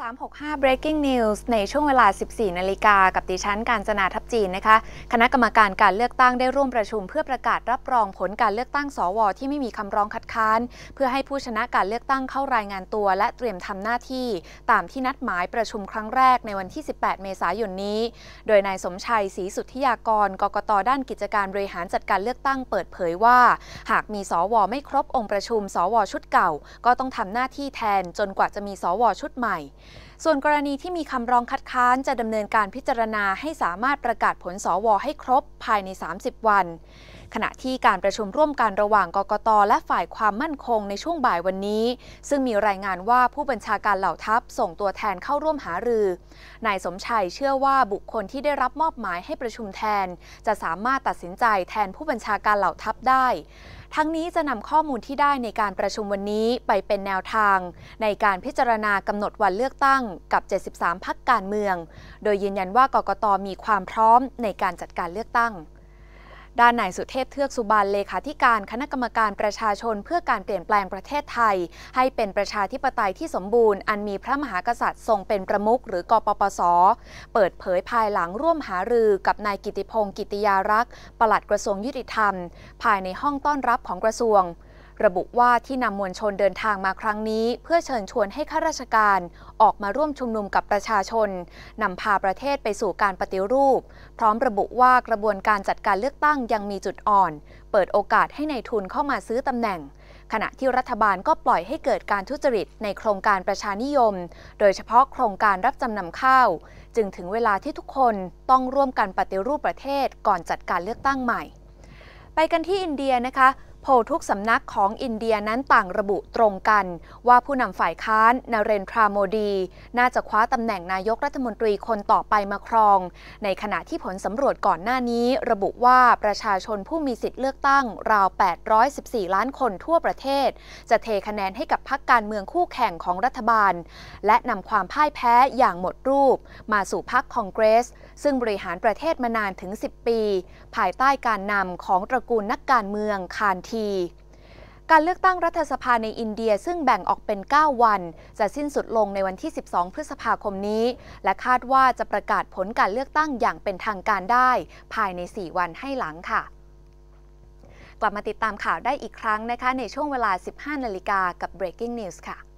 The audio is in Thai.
365 Breaking News ในช่วงเวลา 14 นาฬิกากับดิฉันกาญจนาทัพจีนนะคะคณะกรรมการการเลือกตั้งได้ร่วมประชุมเพื่อประกาศรับรองผลการเลือกตั้งสวที่ไม่มีคำร้องคัดค้านเพื่อให้ผู้ชนะการเลือกตั้งเข้ารายงานตัวและเตรียมทำหน้าที่ตามที่นัดหมายประชุมครั้งแรกในวันที่ 18 เมษายนนี้โดยนายสมชัย ศรีสุทธิยากร กกต.ด้านกิจการบริหารจัดการเลือกตั้งเปิดเผยว่าหากมีสวไม่ครบองค์ประชุมสวชุดเก่าก็ต้องทำหน้าที่แทนจนกว่าจะมีสวชุดใหม่ส่วนกรณีที่มีคำร้องคัดค้านจะดำเนินการพิจารณาให้สามารถประกาศผลสวให้ครบภายใน 30 วันขณะที่การประชุมร่วมกันระหว่างกกต.และฝ่ายความมั่นคงในช่วงบ่ายวันนี้ซึ่งมีรายงานว่าผู้บัญชาการเหล่าทัพส่งตัวแทนเข้าร่วมหารือนายสมชัยเชื่อว่าบุคคลที่ได้รับมอบหมายให้ประชุมแทนจะสามารถตัดสินใจแทนผู้บัญชาการเหล่าทัพได้ทั้งนี้จะนำข้อมูลที่ได้ในการประชุมวันนี้ไปเป็นแนวทางในการพิจารณากำหนดวันเลือกตั้งกับ 73 พรรคการเมืองโดยยืนยันว่ากกต.มีความพร้อมในการจัดการเลือกตั้งด้านนายสุเทพ เทือกสุบรรณเลขาธิการคณะกรรมการประชาชนเพื่อการเปลี่ยนแปลงประเทศไทยให้เป็นประชาธิปไตยที่สมบูรณ์อันมีพระมหากษัตริย์ทรงเป็นประมุขหรือกปปส.เปิดเผยภายหลังร่วมหารือกับนายกิติพงศ์กิติยารักษ์ปลัดกระทรวงยุติธรรมภายในห้องต้อนรับของกระทรวงระบุว่าที่นำมวลชนเดินทางมาครั้งนี้เพื่อเชิญชวนให้ข้าราชการออกมาร่วมชุมนุมกับประชาชนนำพาประเทศไปสู่การปฏิรูปพร้อมระบุว่ากระบวนการจัดการเลือกตั้งยังมีจุดอ่อนเปิดโอกาสให้ในายทุนเข้ามาซื้อตำแหน่งขณะที่รัฐบาลก็ปล่อยให้เกิดการทุจริตในโครงการประชานิยมโดยเฉพาะโครงการรับจำนำข้าวจึงถึงเวลาที่ทุกคนต้องร่วมกันปฏิรูปประเทศก่อนจัดการเลือกตั้งใหม่ไปกันที่อินเดียนะคะโพลทุกสำนักของอินเดียนั้นต่างระบุตรงกันว่าผู้นำฝ่ายค้านนเรนทราโมดีน่าจะคว้าตำแหน่งนายกรัฐมนตรีคนต่อไปมาครองในขณะที่ผลสำรวจก่อนหน้านี้ระบุว่าประชาชนผู้มีสิทธิ์เลือกตั้งราว 814 ล้านคนทั่วประเทศจะเทคะแนนให้กับพรรคการเมืองคู่แข่งของรัฐบาลและนำความพ่ายแพ้อย่างหมดรูปมาสู่พรรคคองเกรสซึ่งบริหารประเทศมานานถึง 10 ปีภายใต้การนำของตระกูลนักการเมืองคานการเลือกตั้งรัฐสภาในอินเดียซึ่งแบ่งออกเป็น 9 วันจะสิ้นสุดลงในวันที่ 12 พฤษภาคมนี้และคาดว่าจะประกาศผลการเลือกตั้งอย่างเป็นทางการได้ภายใน 4 วันให้หลังค่ะกลับมาติดตามข่าวได้อีกครั้งนะคะในช่วงเวลา 15 นาฬิกากับ Breaking News ค่ะ